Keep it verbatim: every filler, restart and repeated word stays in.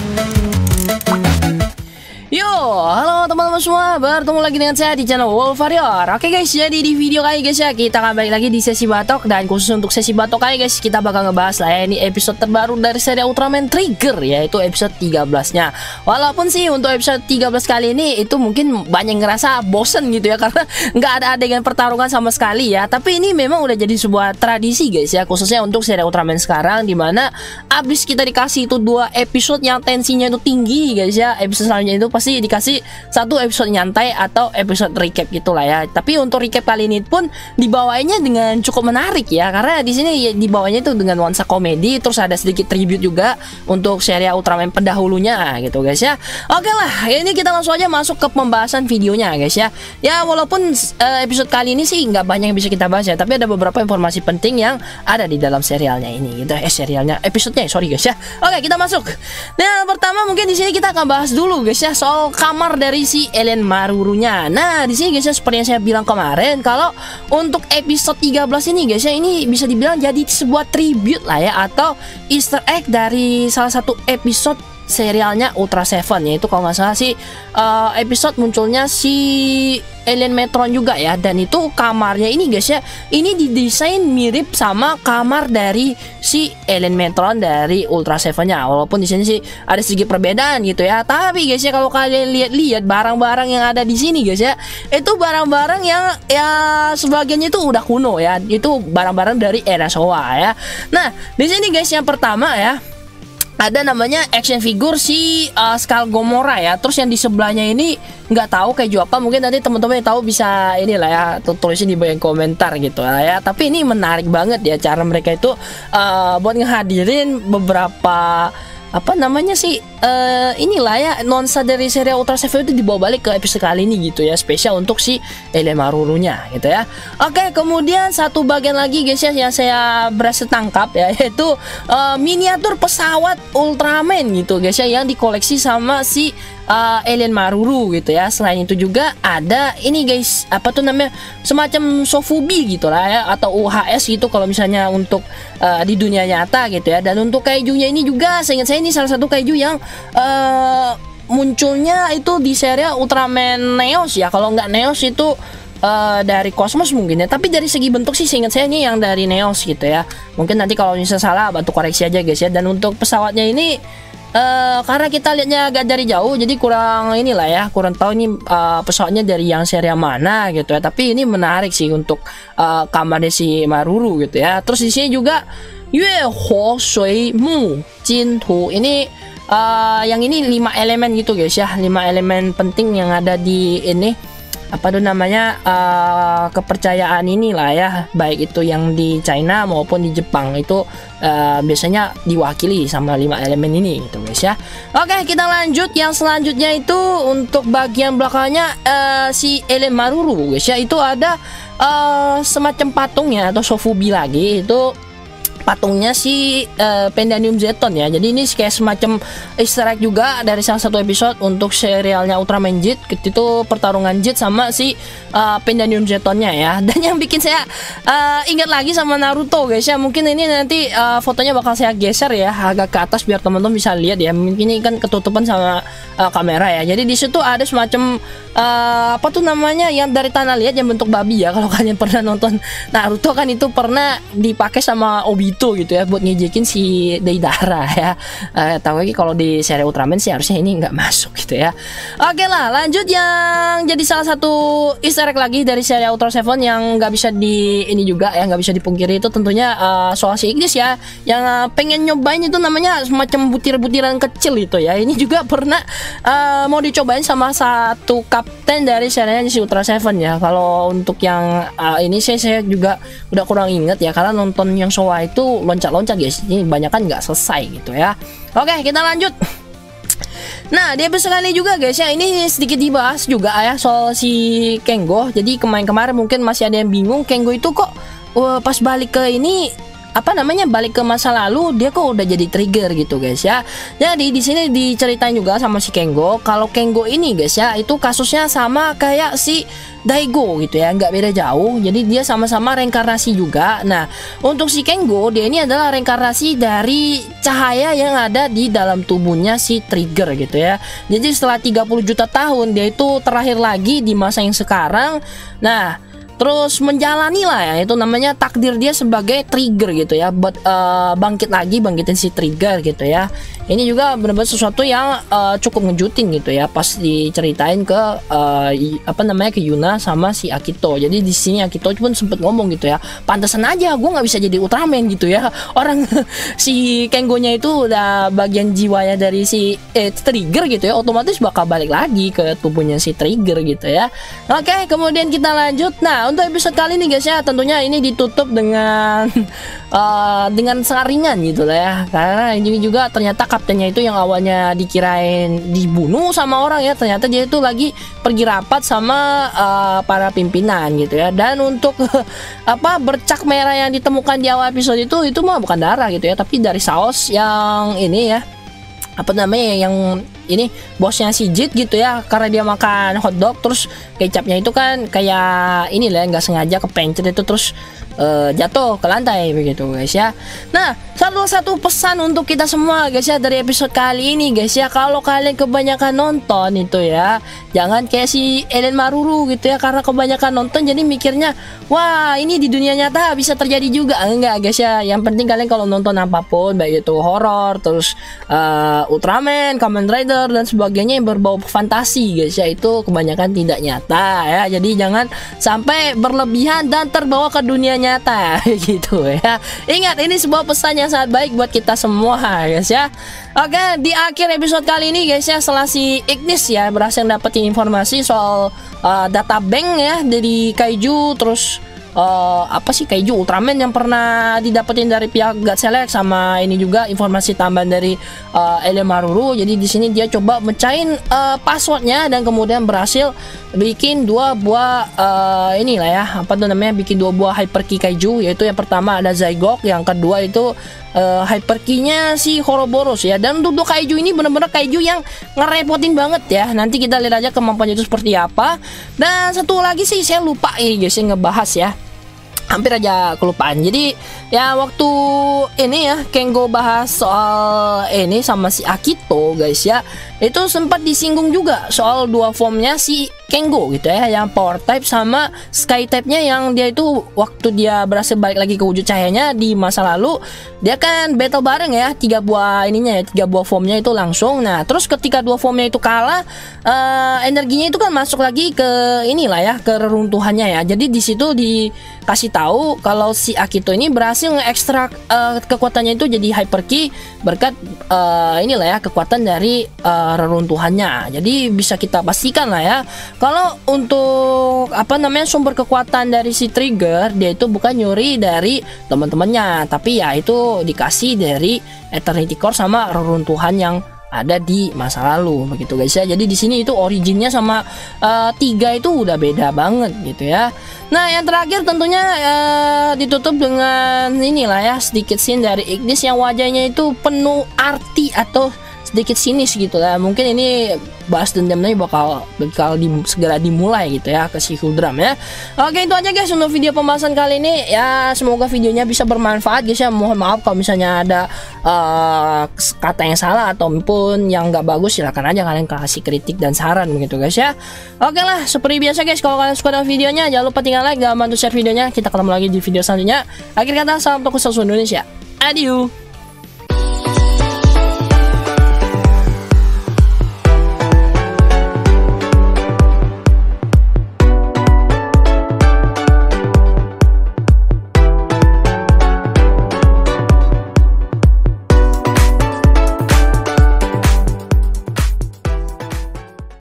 Yo, halo teman-teman semua, bertemu lagi dengan saya di channel Wolf Warrior. Oke guys, jadi di video kali guys ya, kita akan balik lagi di sesi batok. Dan khusus untuk sesi batok kali guys, kita bakal ngebahas lah ya, ini episode terbaru dari seri Ultraman Trigger, yaitu episode tiga belas nya. Walaupun sih untuk episode tiga belas kali ini itu mungkin banyak ngerasa bosen gitu ya, karena nggak ada adegan pertarungan sama sekali ya. Tapi ini memang udah jadi sebuah tradisi guys ya, khususnya untuk seri Ultraman sekarang, dimana abis kita dikasih itu dua episode yang tensinya itu tinggi guys ya, episode selanjutnya itu pasti dikasih satu episode nyantai atau episode recap gitulah ya. Tapi untuk recap kali ini pun dibawanya dengan cukup menarik ya, karena di sini ya, dibawanya itu dengan nuansa komedi, terus ada sedikit tribute juga untuk seri Ultraman pendahulunya gitu guys ya. Oke lah, ini kita langsung aja masuk ke pembahasan videonya guys ya. Ya walaupun uh, episode kali ini sih nggak banyak yang bisa kita bahas ya, tapi ada beberapa informasi penting yang ada di dalam serialnya ini gitu. Eh serialnya, episodenya sorry guys ya. Oke, kita masuk. Nah pertama mungkin di sini kita akan bahas dulu guys ya soal kamar dari si Ellen Marurunya. Nah, di sini guys ya, seperti yang saya bilang kemarin, kalau untuk episode tiga belas ini guys ya, ini bisa dibilang jadi sebuah tribute lah ya, atau Easter egg dari salah satu episode serialnya Ultra Seven, yaitu kalau nggak salah sih uh, episode munculnya si Alien Metron juga ya. Dan itu kamarnya ini guys ya, ini didesain mirip sama kamar dari si Alien Metron dari Ultra Seven nya. Walaupun di sini sih ada sedikit perbedaan gitu ya. Tapi guys ya, kalau kalian lihat-lihat barang-barang yang ada di sini guys ya, itu barang-barang yang ya sebagiannya itu udah kuno ya. Itu barang-barang dari era Showa ya. Nah, di sini guys yang pertama ya, ada namanya action figure si uh, Skull Gomora ya. Terus yang di sebelahnya ini nggak tahu kayak juga apa, mungkin nanti teman-teman yang tahu bisa inilah ya, tulisin di bagian komentar gitu lah ya. Tapi ini menarik banget ya cara mereka itu uh, buat ngehadirin beberapa apa namanya sih uh, inilah ya, nuansa dari serial Ultra Seven itu dibawa balik ke episode kali ini gitu ya, spesial untuk si Ellen Marurunya gitu ya. Oke, kemudian satu bagian lagi guys ya yang saya berhasil tangkap ya, yaitu uh, miniatur pesawat Ultraman gitu guys ya, yang dikoleksi sama si uh, Ellen Maruru gitu ya. Selain itu juga ada ini guys, apa tuh namanya, semacam Sofubi gitu lah ya, atau U H S gitu kalau misalnya untuk uh, di dunia nyata gitu ya. Dan untuk kaijunya ini juga, seingat saya ini salah satu kaiju yang uh, munculnya itu di serial Ultraman Neos ya. Kalau nggak Neos itu uh, dari Cosmos mungkin ya. Tapi dari segi bentuk sih seingat saya ini yang dari Neos gitu ya. Mungkin nanti kalau misalnya salah bantu koreksi aja guys ya. Dan untuk pesawatnya ini Uh, karena kita lihatnya agak dari jauh, jadi kurang inilah ya, kurang tahu ini uh, pesawatnya dari yang serial mana gitu ya. Tapi ini menarik sih untuk uh, kamarnya si Maruru gitu ya. Terus di sini juga Yue Ho Shui Mu Jin Tu, ini uh, yang ini lima elemen gitu guys ya, lima elemen penting yang ada di ini, apa tuh namanya, uh, kepercayaan inilah ya, baik itu yang di China maupun di Jepang itu uh, biasanya diwakili sama lima elemen ini gitu guys ya. Oke, kita lanjut yang selanjutnya itu untuk bagian belakangnya uh, si Ellen Maruru guys ya. Itu ada uh, semacam patungnya atau Sofubi lagi, itu patungnya si uh, Pendanium Zeton ya. Jadi ini kayak semacam easter egg juga dari salah satu episode untuk serialnya Ultraman Jet. Itu pertarungan Jet sama si uh, Pendanium Zetonnya ya. Dan yang bikin saya uh, ingat lagi sama Naruto guys ya. Mungkin ini nanti uh, fotonya bakal saya geser ya agak ke atas biar teman-teman bisa lihat ya. Mungkin ini kan ketutupan sama uh, kamera ya. Jadi di situ ada semacam uh, apa tuh namanya, yang dari tanah liat yang bentuk babi ya. Kalau kalian pernah nonton Naruto kan itu pernah dipakai sama Obito gitu ya, buat ngejekin si Deidara ya. Uh, tahu lagi kalau di seri Ultraman sih harusnya ini nggak masuk gitu ya. Oke lah, lanjut yang jadi salah satu easter egg lagi dari seri Ultra Seven yang nggak bisa di ini juga ya, nggak bisa dipungkiri, itu tentunya uh, soal si Ignis ya, yang uh, pengen nyobain itu namanya semacam butir-butiran kecil itu ya. Ini juga pernah uh, mau dicobain sama satu kapten dari serinya si Ultra Seven ya. Kalau untuk yang uh, ini saya saya juga udah kurang inget ya, karena nonton yang Showa itu loncat-loncat guys, ini banyak kan nggak selesai gitu ya. Oke, kita lanjut. Nah, di episode kali juga guys ya, ini sedikit dibahas juga ya soal si Kengo. Jadi kemarin-kemarin mungkin masih ada yang bingung, Kengo itu kok uh, pas balik ke ini apa namanya balik ke masa lalu, dia kok udah jadi trigger gitu guys ya. Jadi di sini diceritain juga sama si Kengo kalau Kengo ini guys ya itu kasusnya sama kayak si Daigo gitu ya, nggak beda jauh. Jadi dia sama-sama reinkarnasi juga. Nah untuk si Kengo, dia ini adalah reinkarnasi dari cahaya yang ada di dalam tubuhnya si Trigger gitu ya. Jadi setelah tiga puluh juta tahun dia itu terlahir lagi di masa yang sekarang. Nah terus menjalani lah ya, itu namanya takdir dia sebagai Trigger gitu ya, buat uh, bangkit lagi, bangkitin si Trigger gitu ya. Ini juga benar-benar sesuatu yang uh, cukup ngejutin gitu ya pas diceritain ke uh, apa namanya ke Yuna sama si Akito. Jadi di sini Akito pun sempet ngomong gitu ya, pantesan aja gue nggak bisa jadi Ultraman gitu ya, orang si Kengo-nya itu udah bagian jiwanya dari si eh, Trigger gitu ya, otomatis bakal balik lagi ke tubuhnya si Trigger gitu ya. Oke, kemudian kita lanjut. Nah untuk episode kali ini guys ya, tentunya ini ditutup dengan uh, dengan sangat ringan gitu lah ya, karena ini juga ternyata kaptennya itu yang awalnya dikirain dibunuh sama orang ya, ternyata dia itu lagi pergi rapat sama uh, para pimpinan gitu ya. Dan untuk apa bercak merah yang ditemukan di awal episode itu itu mah bukan darah gitu ya, tapi dari saus yang ini ya, apa namanya yang ini bosnya si Jit gitu ya, karena dia makan hotdog terus kecapnya itu kan kayak ini lah, nggak sengaja kepencet itu terus uh, jatuh ke lantai begitu guys ya. Nah salah satu pesan untuk kita semua guys ya dari episode kali ini guys ya, kalau kalian kebanyakan nonton itu ya jangan kayak si Eren Maruru gitu ya, karena kebanyakan nonton jadi mikirnya wah ini di dunia nyata bisa terjadi juga. Enggak guys ya, yang penting kalian kalau nonton apapun baik itu horor terus uh, Ultraman, Kamen Rider dan sebagainya yang berbau fantasi guys ya, itu kebanyakan tidak nyata ya. Jadi jangan sampai berlebihan dan terbawa ke dunia nyata gitu ya. Ingat, ini sebuah pesan yang sangat baik buat kita semua guys ya. Oke, di akhir episode kali ini guys ya, setelah si Ignis ya berhasil dapetin informasi soal uh, data bank ya dari Kaiju, terus Uh, apa sih Kaiju Ultraman yang pernah didapetin dari pihak God Select, sama ini juga informasi tambahan dari uh, Eren Maruru. Jadi di sini dia coba mecahin uh, passwordnya dan kemudian berhasil bikin dua buah uh, inilah ya, apa tuh namanya, bikin dua buah Hyper Key Kaiju, yaitu yang pertama ada Zygoke, yang kedua itu uh, Hyper Key-nya si Ouroboros ya. Dan untuk dua Kaiju ini bener-bener Kaiju yang ngerepotin banget ya. Nanti kita lihat aja kemampuannya itu seperti apa. Dan satu lagi sih saya lupa ini guys yang ngebahas ya, hampir aja kelupaan. Jadi ya waktu ini ya Kengo bahas soal ini sama si Akito guys ya, itu sempat disinggung juga soal dua formnya si Kengo gitu ya, yang power type sama sky type nya, yang dia itu waktu dia berhasil balik lagi ke wujud cahayanya di masa lalu, dia kan battle bareng ya, tiga buah ininya ya, tiga buah formnya itu langsung. Nah terus ketika dua formnya itu kalah, uh, energinya itu kan masuk lagi ke inilah ya, ke reruntuhannya ya. Jadi di situ dikasih tahu kalau si Akito ini berhasil ngeekstrak uh, kekuatannya itu jadi Hyper Key berkat uh, inilah ya kekuatan dari uh, reruntuhannya. Jadi bisa kita pastikan lah ya, kalau untuk apa namanya sumber kekuatan dari si Trigger, dia itu bukan nyuri dari teman-temannya, tapi ya itu dikasih dari Eternity Core sama reruntuhan yang ada di masa lalu begitu guys ya. Jadi di sini itu originnya sama uh, tiga itu udah beda banget gitu ya. Nah yang terakhir tentunya uh, ditutup dengan inilah ya, sedikit scene dari Ignis yang wajahnya itu penuh arti atau sedikit sinis gitu lah. Mungkin ini bahas dendamnya bakal bakal di, segera dimulai gitu ya ke si Huldram ya. Oke, itu aja guys untuk video pembahasan kali ini ya. Semoga videonya bisa bermanfaat guys ya. Mohon maaf kalau misalnya ada uh, kata yang salah ataupun yang nggak bagus, silahkan aja kalian kasih kritik dan saran begitu guys ya. Oke lah, seperti biasa guys, kalau kalian suka dengan videonya jangan lupa tinggal like dan bantu share videonya. Kita ketemu lagi di video selanjutnya. Akhir kata, salam untuk seluruh Indonesia. Adieu.